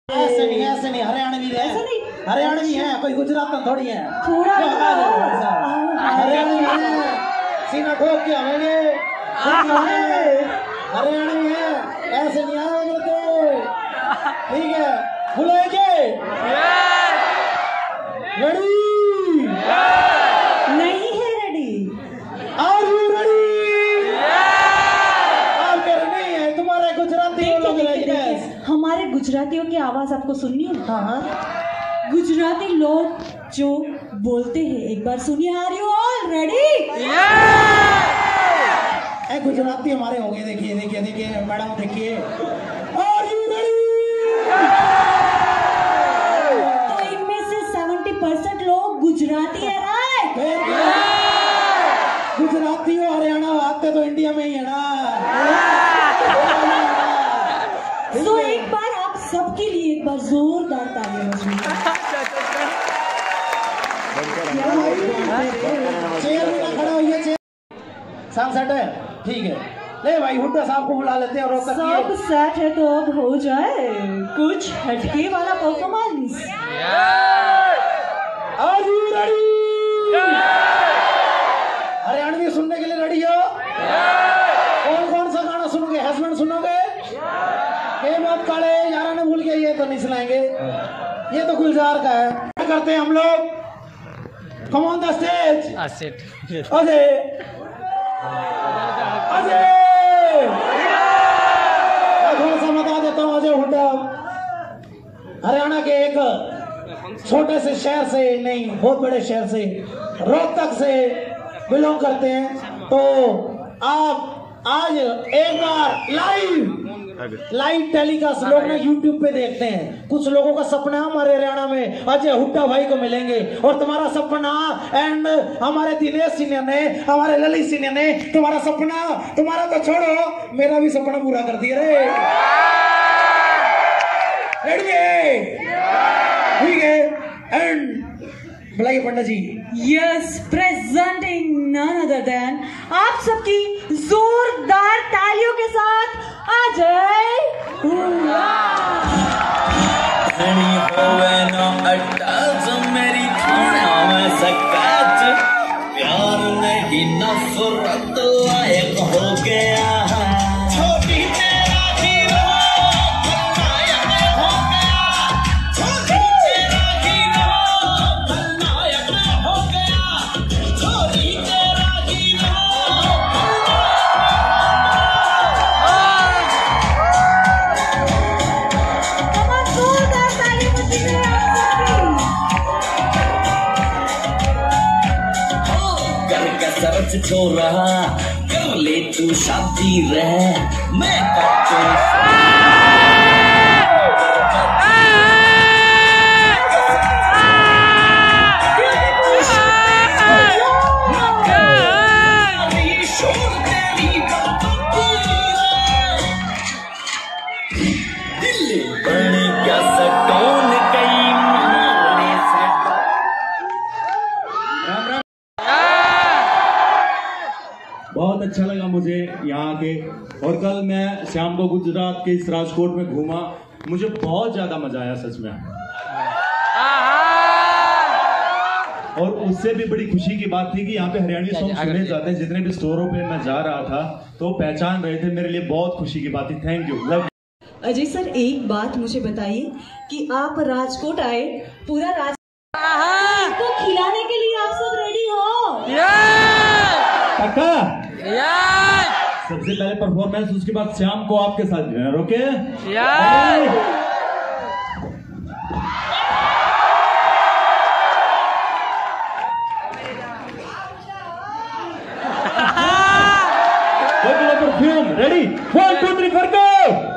ऐसे नहीं हरियाणवी है। हरियाणवी है, कोई गुजरात थोड़ी है। हरियाणवी है, सीना ठोक के आवेंगे। हरियाणवी है, ऐसे नहीं आएंगे तो ठीक है। बुलाएंगे रेडी नहीं है रेडी। Are you ready? आप कह रहे नहीं है, तुम्हारे गुजराती लोग हमारे गुजरातियों की आवाज आपको सुननी है? हाँ। गुजराती लोग जो बोलते हैं एक बार सुनिए। Are you all ready? Gujarati हमारे हो गए। देखिए देखिए देखिए मैडम, देखिए आर यू रेडी? तो इनमें से 70% लोग गुजराती है राइट? गुजराती और हरियाणा आते तो इंडिया में ही है ना। तो एक बार आप सबके लिए एक बार जोरदार तालियां बजाइए। चेयर में ना खड़ा होइए, चेयर सब सेट है ठीक है। ले भाई हुड्डा साहब को बुला लेते हैं और सब सेट है तो अब हो जाए कुछ हटके वाला performance. Are you ready? Haryanvi सुनने के लिए रेडी हो? कौन कौन सा गाना सुनोगे? हस्बैंड सुनोगे? के बात काले यारा ने भूल गया, ये तो नहीं सुनाएंगे, ये तो गुलजार का है। क्या करते हैं हम लोग? Come on the stage. Ajay Ajay थोड़ा सा बता देता हूँ। अजय हुड्डा हरियाणा के एक छोटे से शहर से नहीं, बहुत बड़े शहर से, रोहतक से बिलोंग करते हैं। तो आप आज एक बार लाइव टेलीकास्ट लोग ना यूट्यूब पे देखते हैं। कुछ लोगों का सपना हमारे हरियाणा में अजय हुड्डा भाई को मिलेंगे, और तुम्हारा सपना एंड हमारे दिनेश सीनियर ने, हमारे ललित सीनियर ने तुम्हारा सपना, तुम्हारा तो छोड़ो मेरा भी सपना पूरा कर दिया रे। रेडी है? ठीक है। एंड बुलाइए Pandit ji. Yes, presenting none other than आप सबकी जोरदार तालियों के साथ अजय मेरी प्यार नहीं नफरत लायक हो गया। छोरा कर ले तू शादी रह, मैं दिल्ली बन गया सटोन कई बहुत अच्छा लगा मुझे यहाँ आके। और कल मैं शाम को गुजरात के इस राजकोट में घूमा, मुझे बहुत ज्यादा मजा आया सच में। और उससे भी बड़ी खुशी की बात थी कि यहाँ पे हरियाणवी सॉन्ग सुने जाते हैं। जितने भी स्टोरों पे मैं जा रहा था तो पहचान रहे थे, मेरे लिए बहुत खुशी की बात थी। Thank you, love. Ajay sir एक बात मुझे बताइए कि आप राजकोट आए, पूरा को खिलाने के लिए आप सब रेडी हो? पक्का? सबसे पहले परफॉर्मेंस, उसके बाद शाम को आपके साथ dinner. Okay? Perfume ready? 1 2 3 4 go.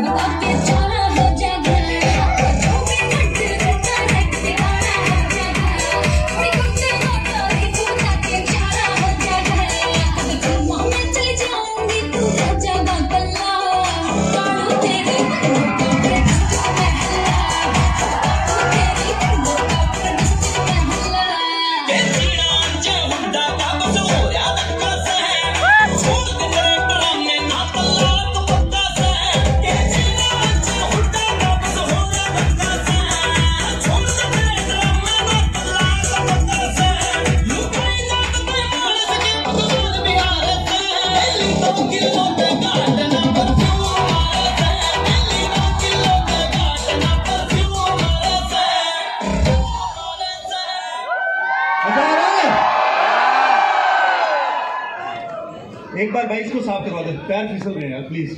एक बार भाई इसको साफ करवा दे, पैर फिसल रहे हैं यार प्लीज।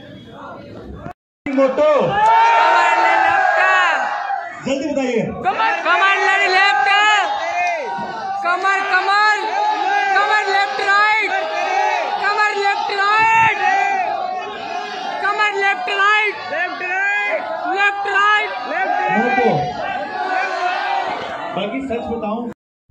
मोटो जल्दी बताइए। कमर लेफ्ट, कमर कमर कमर लेफ्ट राइट, कमर लेफ्ट राइट, कमर लेफ्ट राइट, लेफ्ट राइट मोटो। बाकी सच बताऊं,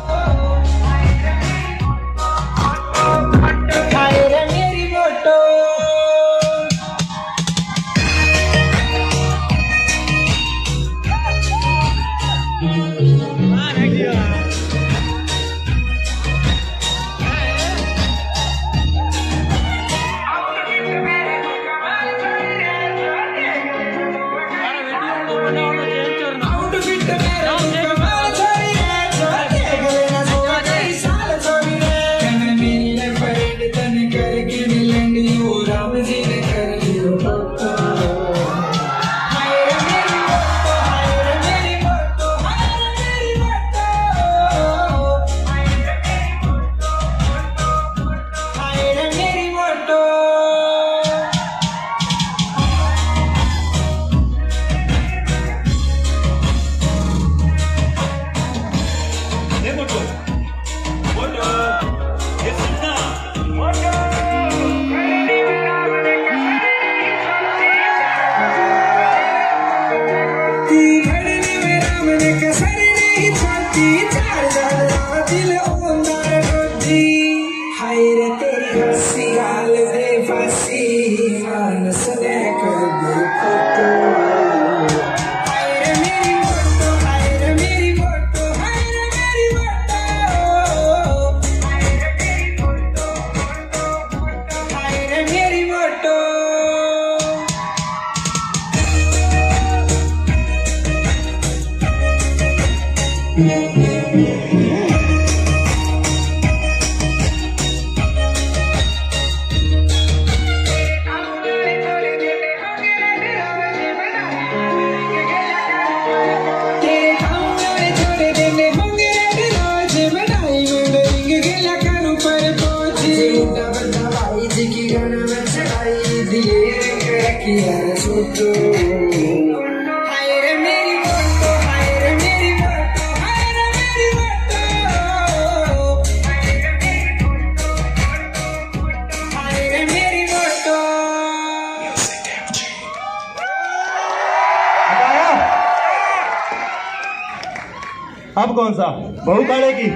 अब कौन सा बहू काले की?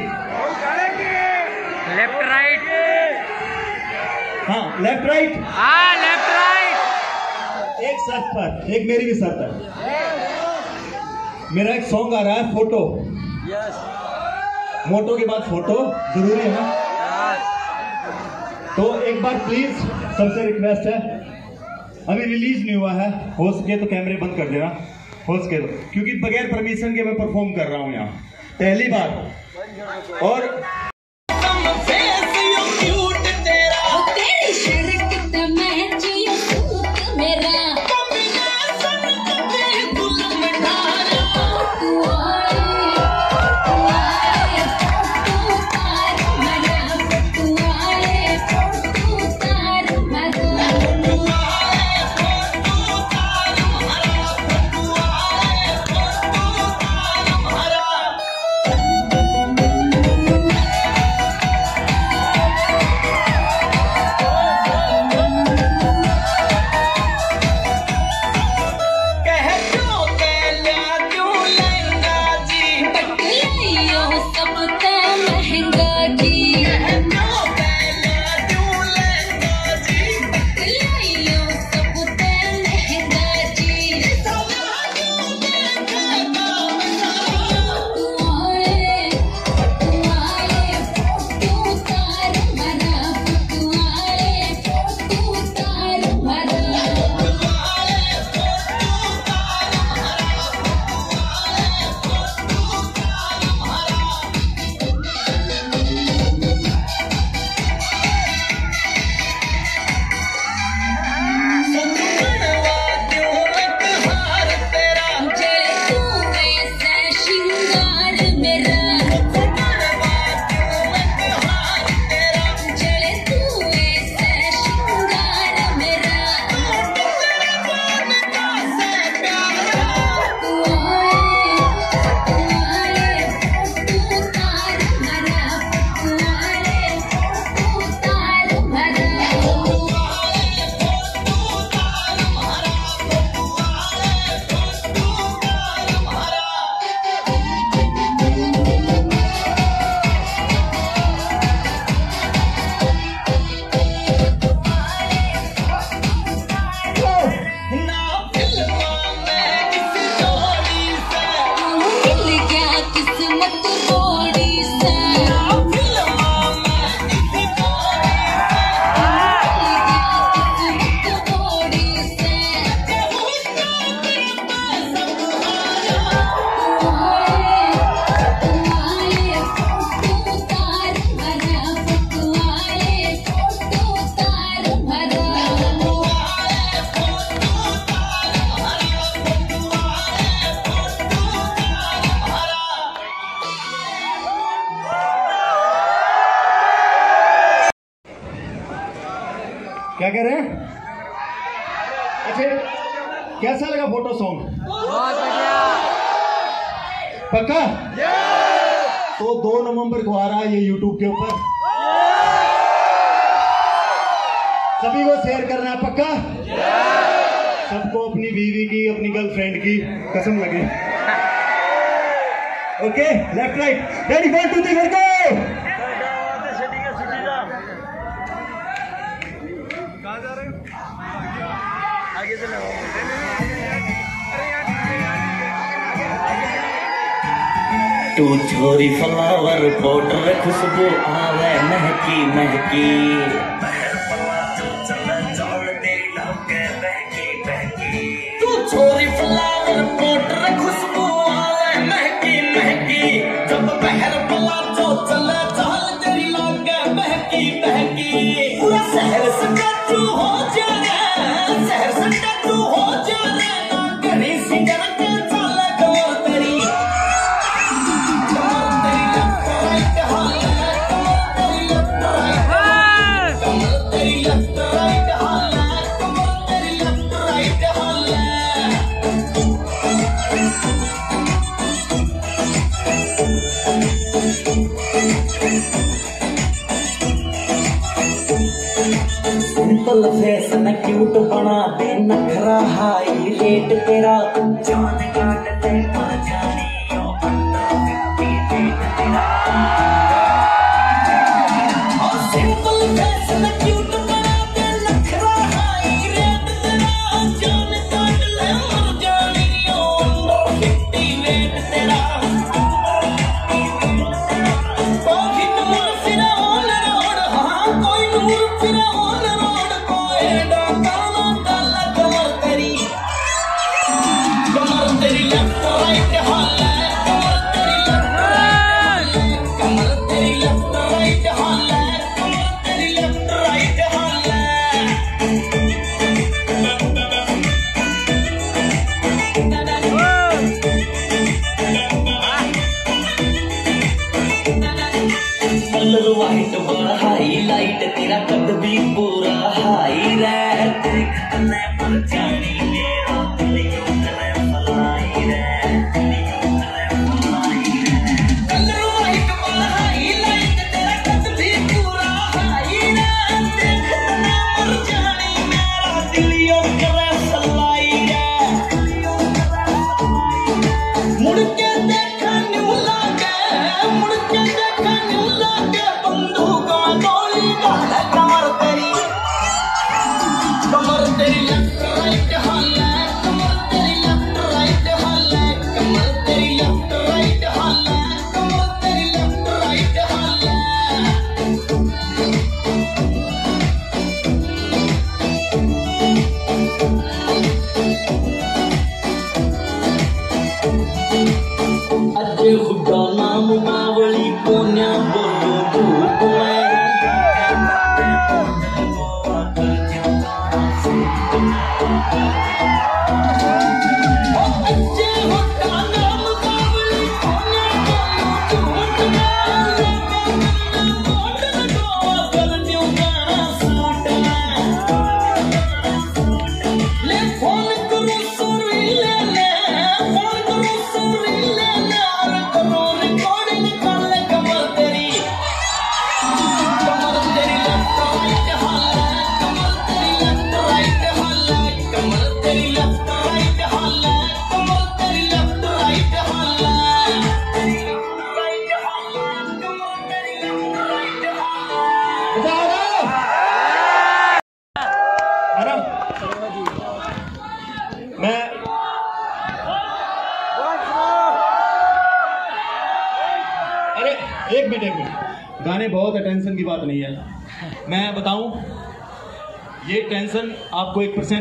लेफ्ट राइट, हाँ लेफ्ट राइट, हाँ लेफ्ट राइट। एक शर्त पर, एक मेरी भी शर्त है। मेरा एक सॉन्ग आ रहा है फोटो, मोटो के बाद फोटो जरूरी है ना, तो एक बार प्लीज सबसे रिक्वेस्ट है, अभी रिलीज नहीं हुआ है, हो सके तो कैमरे बंद कर देना, हो सके तो, क्योंकि बगैर परमिशन के मैं परफॉर्म कर रहा हूं यहाँ पहली बार। और क्या कह रहे हैं? अच्छा, कैसा लगा फोटो सॉन्ग? बहुत बढ़िया। पक्का? तो 2 नवंबर को आ रहा है ये यूट्यूब के ऊपर, सभी को शेयर करना है। पक्का? सबको अपनी बीवी की, अपनी गर्लफ्रेंड की कसम लगे। Okay, left right, ready 1 2 3 go. कहाँ जा रहे हो? आगे से लगाओ। तू छोरी फ्लावर पाउडर खुशबू आवे महकी महकी, तू छोरी फ्लावर पाउडर खुशबू आवे महकी महकी, जब बहर पला जो चले चाल तेरी लागे महकी महकी, पूरा शहर सटाचू हो जाए, शहर सटाचू हो जाए, ना घड़ी सिंगर के चाले गवा तेरी, सिंपल फेस न क्यूट बना दे, नखरा हाई रेट तेरा, जान काट दे मर जानी ओ अंडर 50 रेट तेरा। सिंपल फेस न क्यूट बना दे, नखरा हाई रेट तेरा, जान काट ले मर जानी ओ अंडर 50 रेट तेरा। कोई नूर फिरा ऑन रोड, हाँ कोई नूर फिरा ऑन रोड, कोई डाका ना डाला कमर तेरी, कमर तेरी लेफ्ट राइट हाल है, कमर तेरी लेफ्ट राइट हाल है, कमर तेरी लेफ्ट राइट हाल है। कलर वाइट बड़ा हाईलाइट तेरा, कद भी पूरा हाई रे, तेरे खतने पर जानी मेरा दिल यूं करे फलाई रे, दिल यूं करे फलाई रे। कलर वाइट बड़ा हाईलाइट तेरा, कद भी पूरा हाई रे, तेरे खतने पर जानी मेरा दिल यूं करे फलाई रे, मुड़ के देखा न्यू लागे, मुड़ के देखा न्यू लागे, बंदूकों में गोली डाले कमर तेरी, कमर तेरी लेफ्ट राइट हाल है, कमर तेरी लेफ्ट राइट हाल है, कमर तेरी लेफ्ट राइट हाल है, कमर तेरी लेफ्ट राइट हाल है। अजय खुदा नाम बावली कोन्या बोलो धूप में, अजय खुदा नाम बावली कोन्या बोलो धूप में, कर दियो गाना सूट ले, फोन करो सुरी ले ले, फोन करो सुरी ले ले, और करो रिकॉर्डिंग कर ले कमर तेरी, कमर तेरी लेफ्ट राइट हाल है, कमर तेरी लेफ्ट राइट हाल है, कमर तेरी लेफ्ट राइट हाल है, कमर तेरी लेफ्ट राइट हाल है, राइट हाल है, कमर तेरी लेफ्ट राइट हाल है। मैं अरे एक मिनट, गाने बहुत टेंशन की बात नहीं है। मैं बताऊं, ये टेंशन आपको 1%